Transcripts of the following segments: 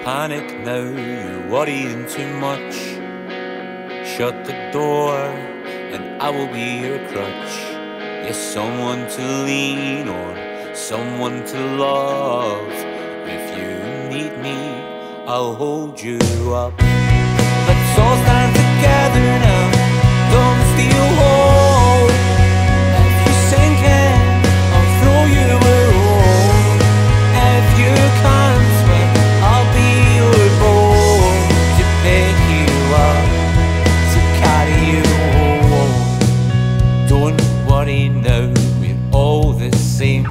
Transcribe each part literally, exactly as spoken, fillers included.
panic now, you're worrying too much. Shut the door and I will be your crutch. Yes, someone to lean on, someone to love. If you need me, I'll hold you up. Let's all stand together now, don't steal hold. If you're sinking, I'll throw you a rope. If you can't swim, I'll be your boat to pick you up, to carry you home. Don't worry now, we're all the same,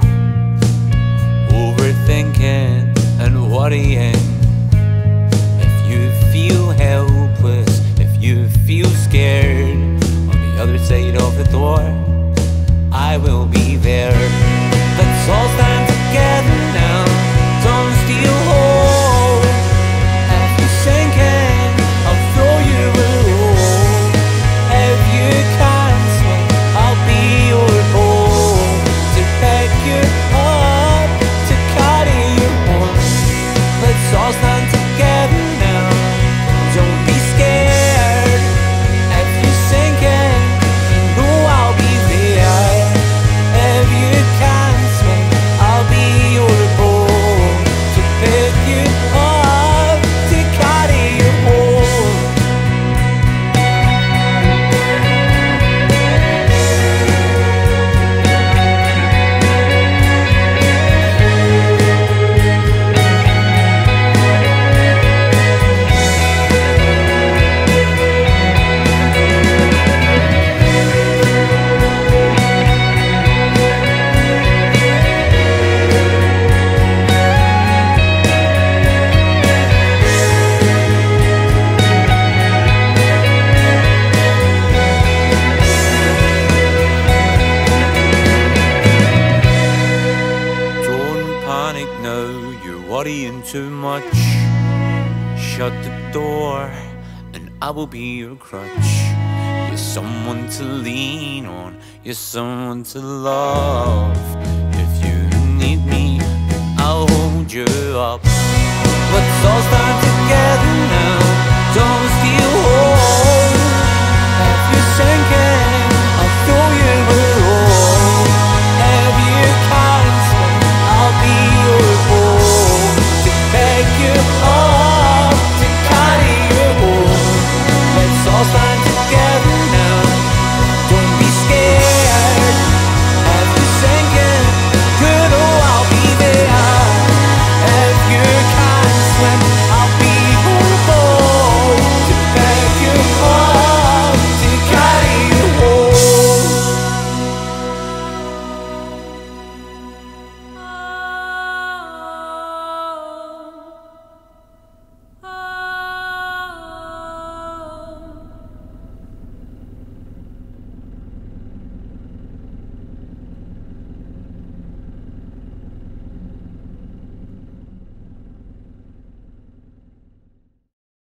overthinking and worrying. If you feel helpless, if you feel scared, on the other side of the door, I will be there. Let's all stand together now, don't steal hold. If you're sinking, I'll throw you a rope. If you can't swim, I'll be your boat to pick you up, to carry you home. Let's all stand together now, don't be scared. If you're sinking, you know I'll be there. If you can't swim, I'll be your boat to pick you up, to carry you home. Panic now, you're worrying too much. Shut the door and I will be your crutch. You're someone to lean on, you're someone to love. If you need me, I'll hold you up. Let's all stand together now, don't